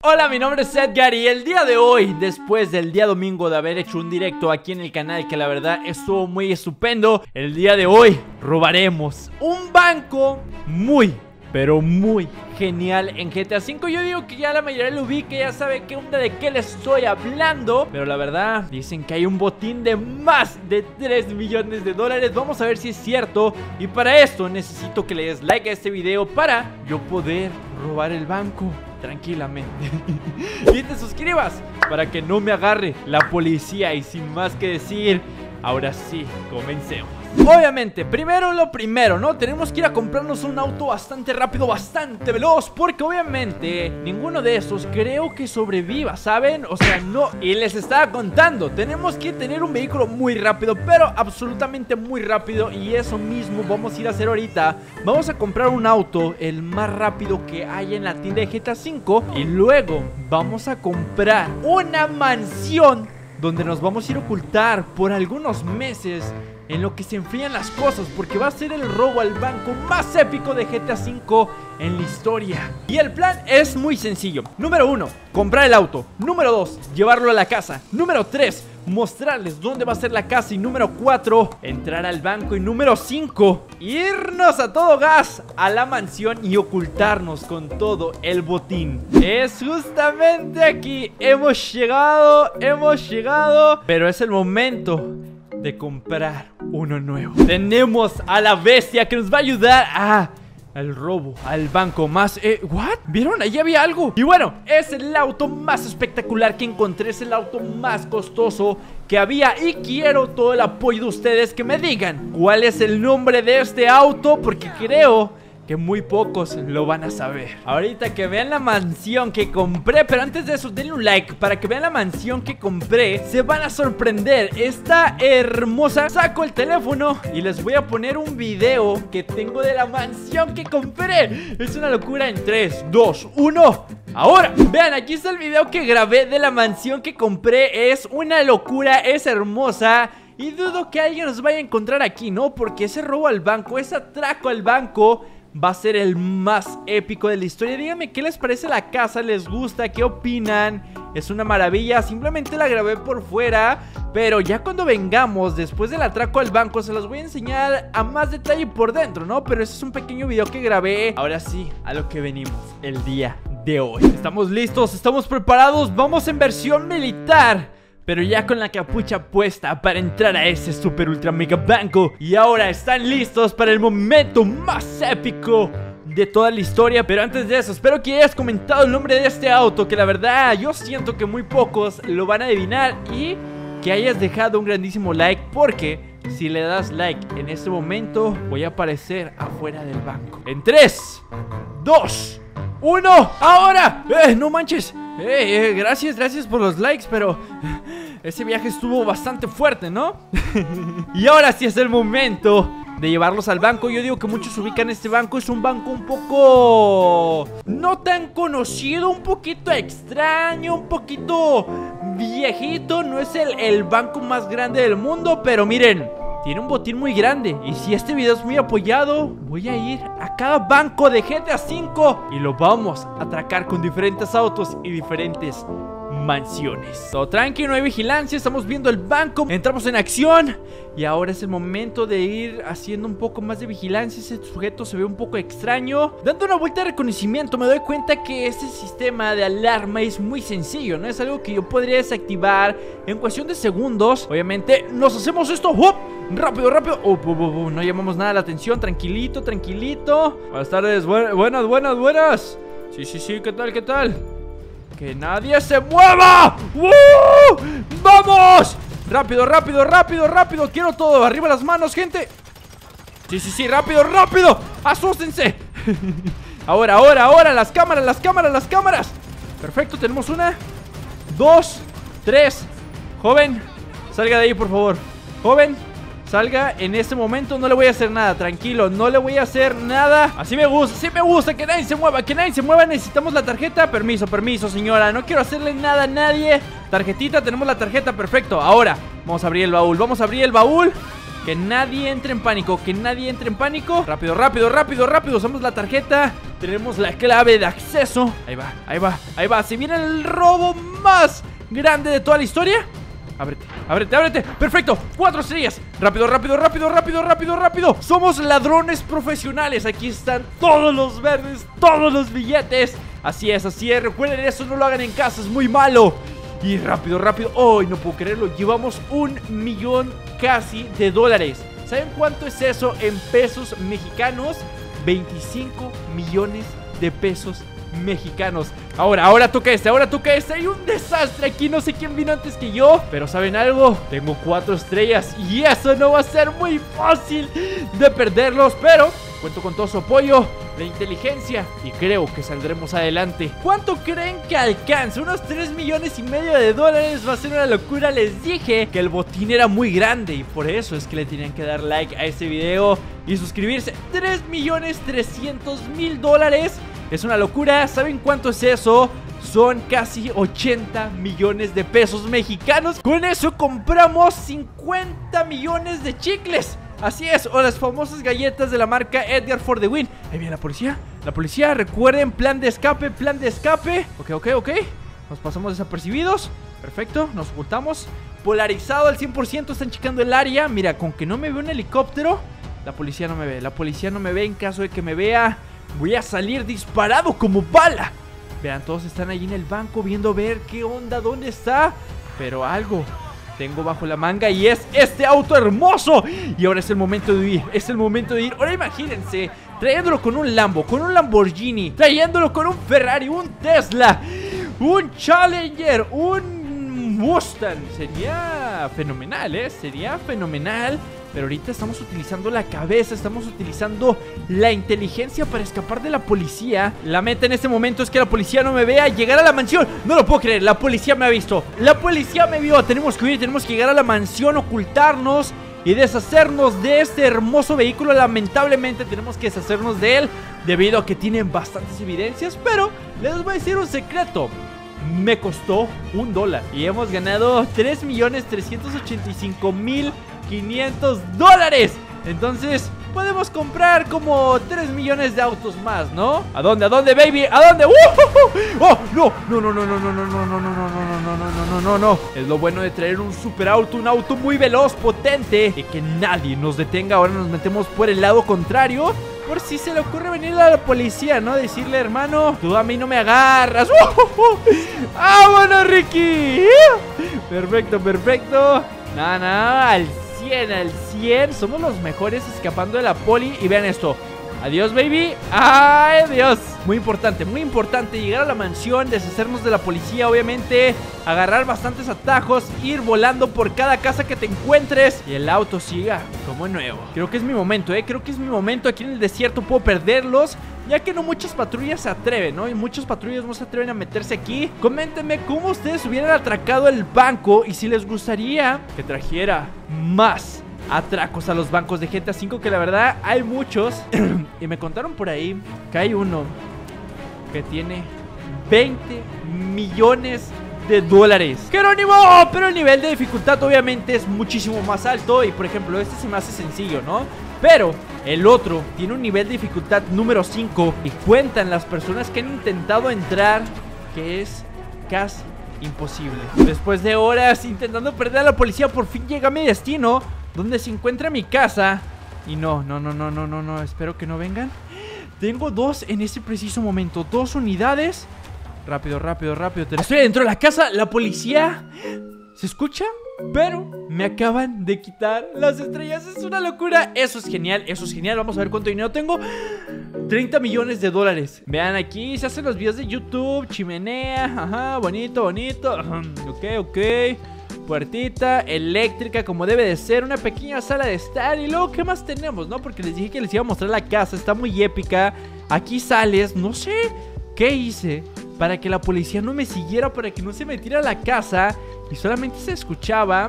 Hola, mi nombre es Edgar y el día de hoy, después del día domingo de haber hecho un directo aquí en el canal que la verdad estuvo muy estupendo, el día de hoy robaremos un banco pero muy genial en GTA V. Yo digo que ya la mayoría lo ubica, ya sabe qué onda, de qué les estoy hablando. Pero la verdad, dicen que hay un botín de más de 3 millones de dólares. Vamos a ver si es cierto. Y para esto necesito que le des like a este video para yo poder robar el banco tranquilamente. Y te suscribas para que no me agarre la policía. Y sin más que decir, ahora sí, comencemos. Obviamente, primero lo primero, ¿no? Tenemos que ir a comprarnos un auto bastante rápido, bastante veloz, porque obviamente ninguno de estos creo que sobreviva, ¿saben? O sea, no. Y les estaba contando, tenemos que tener un vehículo muy rápido, pero absolutamente muy rápido. Y eso mismo vamos a ir a hacer ahorita. Vamos a comprar un auto, el más rápido que hay en la tienda de GTA V. Y luego vamos a comprar una mansión donde nos vamos a ir a ocultar por algunos meses en lo que se enfrían las cosas, porque va a ser el robo al banco más épico de GTA V en la historia. Y el plan es muy sencillo. Número 1, comprar el auto. Número 2, llevarlo a la casa. Número 3, mostrarles dónde va a ser la casa. Y número 4, entrar al banco. Y número 5, irnos a todo gas a la mansión y ocultarnos con todo el botín. Es justamente aquí. Hemos llegado. Pero es el momento de comprar uno nuevo. Tenemos a la bestia que nos va a ayudar al robo, al banco más... ¿What? ¿Vieron? Ahí había algo. Y bueno, es el auto más espectacular que encontré. Es el auto más costoso que había. Y quiero todo el apoyo de ustedes, que me digan cuál es el nombre de este auto, porque creo que muy pocos lo van a saber. Ahorita que vean la mansión que compré. Pero antes de eso, denle un like para que vean la mansión que compré. Se van a sorprender. Está hermosa. Saco el teléfono y les voy a poner un video que tengo de la mansión que compré. Es una locura. En 3, 2, 1... ahora, vean, aquí está el video que grabé de la mansión que compré. Es una locura, es hermosa. Y dudo que alguien nos vaya a encontrar aquí, ¿no? Porque ese robo al banco, ese atraco al banco va a ser el más épico de la historia. Díganme qué les parece la casa, ¿les gusta? ¿Qué opinan? Es una maravilla, simplemente la grabé por fuera. Pero ya cuando vengamos, después del atraco al banco, se los voy a enseñar a más detalle por dentro, ¿no? Pero ese es un pequeño video que grabé. Ahora sí, a lo que venimos el día de hoy. Estamos listos, estamos preparados, vamos en versión militar, pero ya con la capucha puesta para entrar a ese super ultra mega banco. Y ahora están listos para el momento más épico de toda la historia. Pero antes de eso, espero que hayas comentado el nombre de este auto, que la verdad yo siento que muy pocos lo van a adivinar. Y que hayas dejado un grandísimo like, porque si le das like en este momento, voy a aparecer afuera del banco. En 3, 2, 1, ahora. No manches. Gracias por los likes, pero ese viaje estuvo bastante fuerte, ¿no? Y ahora sí es el momento de llevarlos al banco. Yo digo que muchos ubican este banco. Es un banco un poco no tan conocido, un poquito extraño, un poquito viejito. No es el banco más grande del mundo, pero miren, tiene un botín muy grande. Y si este video es muy apoyado, voy a ir a cada banco de GTA V y lo vamos a atracar con diferentes autos y diferentes mansiones. Todo tranquilo, no hay vigilancia, estamos viendo el banco. Entramos en acción. Y ahora es el momento de ir haciendo un poco más de vigilancia. Ese sujeto se ve un poco extraño. Dando una vuelta de reconocimiento, me doy cuenta que este sistema de alarma es muy sencillo, ¿no? Es algo que yo podría desactivar en cuestión de segundos. Obviamente, nos hacemos esto. ¡Up! Rápido. No llamamos nada la atención. Tranquilito. Buenas tardes, buenas. Sí, ¿qué tal? ¡Que nadie se mueva! ¡Vamos! Rápido. Quiero todo. Arriba las manos, gente. Sí, rápido. ¡Asústense! Ahora, las cámaras. Perfecto, tenemos 1, 2, 3. Joven, salga de ahí, por favor. Joven, salga en este momento. No le voy a hacer nada, tranquilo. No le voy a hacer nada. Así me gusta, que nadie se mueva. Necesitamos la tarjeta. Permiso, señora. No quiero hacerle nada a nadie. Tarjetita, tenemos la tarjeta, perfecto. Ahora, vamos a abrir el baúl. Que nadie entre en pánico, que nadie entre en pánico. Rápido, rápido, rápido, rápido. Usamos la tarjeta. Tenemos la clave de acceso. Ahí va, ahí va, ahí va. Se viene el robo más grande de toda la historia. Ábrete, ábrete, ábrete. Perfecto, 4 estrellas. Rápido, rápido, rápido, rápido, rápido, rápido. Somos ladrones profesionales. Aquí están todos los verdes, todos los billetes. Así es, así es. Recuerden, eso no lo hagan en casa, es muy malo. Y rápido, rápido. ¡Ay, no puedo creerlo! Llevamos 1 millón casi de dólares. ¿Saben cuánto es eso en pesos mexicanos? 25 millones de pesos mexicanos. Ahora toca este, ahora toca este. Hay un desastre aquí, no sé quién vino antes que yo. Pero ¿saben algo? Tengo 4 estrellas y eso no va a ser muy fácil de perderlos. Pero cuento con todo su apoyo, la inteligencia, y creo que saldremos adelante. ¿Cuánto creen que alcance? Unos 3 millones y medio de dólares. Va a ser una locura. Les dije que el botín era muy grande y por eso es que le tenían que dar like a este video y suscribirse. 3.300.000 dólares. Es una locura. ¿Saben cuánto es eso? Son casi 80 millones de pesos mexicanos. Con eso compramos 50 millones de chicles. Así es, o las famosas galletas de la marca Edgar for the win. Ahí viene la policía. La policía, recuerden, plan de escape, plan de escape. Ok. Nos pasamos desapercibidos. Perfecto, nos ocultamos. Polarizado al 100%, están checando el área. Mira, con que no me ve un helicóptero, la policía no me ve. La policía no me ve. En caso de que me vea, voy a salir disparado como bala. Vean, todos están ahí en el banco viendo ver qué onda, dónde está. Pero algo tengo bajo la manga y es este auto hermoso. Y ahora es el momento de huir, es el momento de ir. Ahora imagínense, trayéndolo con un Lambo, con un Lamborghini, trayéndolo con un Ferrari, un Tesla, un Challenger, un Mustang. Sería fenomenal, sería fenomenal. Pero ahorita estamos utilizando la cabeza, estamos utilizando la inteligencia para escapar de la policía. La meta en este momento es que la policía no me vea. Llegar a la mansión, no lo puedo creer, la policía me ha visto. La policía me vio, tenemos que huir, tenemos que llegar a la mansión, ocultarnos y deshacernos de este hermoso vehículo. Lamentablemente tenemos que deshacernos de él debido a que tienen bastantes evidencias. Pero les voy a decir un secreto. Me costó $1 y hemos ganado 3.385.500 dólares. Entonces podemos comprar como 3 millones de autos más, ¿no? ¿A dónde? ¿A dónde, baby? ¿A dónde? ¡Oh! No. No. Es lo bueno de traer un super auto, un auto muy veloz, potente, y que nadie nos detenga. Ahora nos metemos por el lado contrario, por si se le ocurre venir a la policía, ¿no? Decirle, hermano, tú a mí no me agarras. ¡Vámonos, Ricky! Perfecto. No, al 100. Somos los mejores escapando de la poli. Y vean esto. Adiós, baby. ¡Ay, Dios! Muy importante llegar a la mansión, deshacernos de la policía, obviamente, agarrar bastantes atajos, ir volando por cada casa que te encuentres y el auto siga como nuevo. Creo que es mi momento, creo que es mi momento. Aquí en el desierto puedo perderlos, ya que no muchas patrullas se atreven, ¿no? Y muchas patrullas no se atreven a meterse aquí. Coméntenme cómo ustedes hubieran atracado el banco y si les gustaría que trajera más atracos a los bancos de GTA V, que la verdad hay muchos. Y me contaron por ahí que hay uno que tiene 20 millones de dólares. ¡Jerónimo! Pero el nivel de dificultad obviamente es muchísimo más alto. Y por ejemplo este se me hace sencillo, ¿no? Pero el otro tiene un nivel de dificultad número 5 y cuentan las personas que han intentado entrar, que es casi imposible. Después de horas intentando perder a la policía, por fin llega a mi destino, donde se encuentra mi casa. Y no, espero que no vengan. Tengo 2 en este preciso momento, 2 unidades. Rápido. Estoy dentro de la casa, la policía ¿se escucha? Pero me acaban de quitar las estrellas. Es una locura. Eso es genial. Vamos a ver cuánto dinero tengo. 30 millones de dólares. Vean, aquí se hacen los videos de YouTube. Chimenea, ajá, bonito. Ok. Puertita eléctrica como debe de ser. Una pequeña sala de estar. Y luego, ¿qué más tenemos, no? Porque les dije que les iba a mostrar la casa. Está muy épica. Aquí sales, no sé qué hice para que la policía no me siguiera, para que no se metiera a la casa y solamente se escuchaba.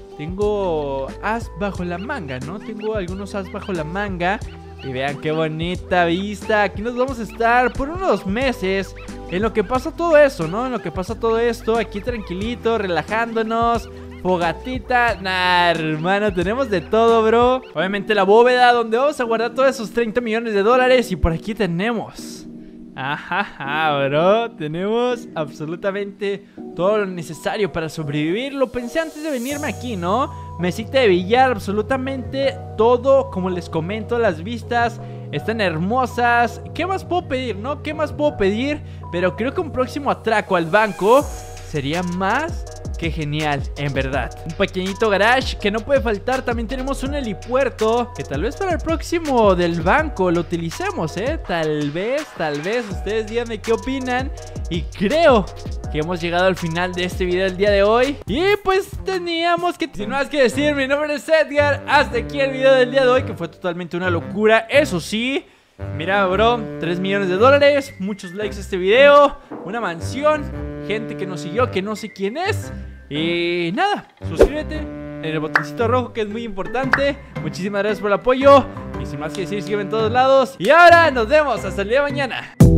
Tengo as bajo la manga, ¿no? Tengo algunos as bajo la manga. Y vean qué bonita vista. Aquí nos vamos a estar por unos meses en lo que pasa todo eso, ¿no? En lo que pasa todo esto, aquí tranquilito, relajándonos, fogatita. Nah, hermano, tenemos de todo, bro. Obviamente la bóveda donde vamos a guardar todos esos 30 millones de dólares. Y por aquí tenemos... Ajá, bro, tenemos absolutamente todo lo necesario para sobrevivir. Lo pensé antes de venirme aquí, ¿no? Mesita de billar, absolutamente todo. Como les comento, las vistas están hermosas. ¿Qué más puedo pedir, no? ¿Qué más puedo pedir? Pero creo que un próximo atraco al banco sería más que genial, en verdad. Un pequeñito garage que no puede faltar. También tenemos un helipuerto que tal vez para el próximo del banco lo utilicemos, tal vez, ustedes díganme qué opinan. Y creo que hemos llegado al final de este video del día de hoy. Y pues teníamos que, sin más que decir, mi nombre es Edgar. Hasta aquí el video del día de hoy, que fue totalmente una locura. Eso sí, mira, bro, 3 millones de dólares, muchos likes a este video, una mansión, gente que nos siguió que no sé quién es. Y nada, suscríbete en el botoncito rojo, que es muy importante. Muchísimas gracias por el apoyo. Y sin más que decir, sígueme en todos lados. Y ahora nos vemos hasta el día de mañana.